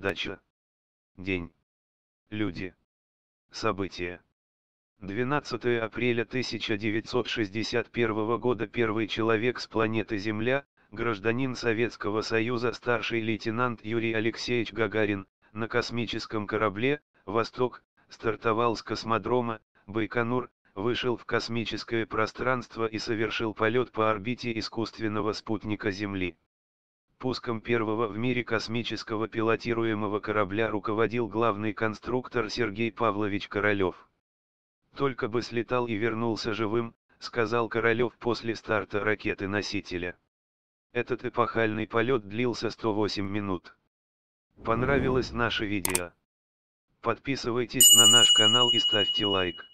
Передача. День. Люди. События. 12 апреля 1961 года. Первый человек с планеты Земля, гражданин Советского Союза, старший лейтенант Юрий Алексеевич Гагарин, на космическом корабле «Восток», стартовал с космодрома Байконур, вышел в космическое пространство и совершил полет по орбите искусственного спутника Земли. Пуском первого в мире космического пилотируемого корабля руководил главный конструктор Сергей Павлович Королев. «Только бы слетал и вернулся живым», — сказал Королев после старта ракеты-носителя. Этот эпохальный полет длился 108 минут. Понравилось наше видео? Подписывайтесь на наш канал и ставьте лайк.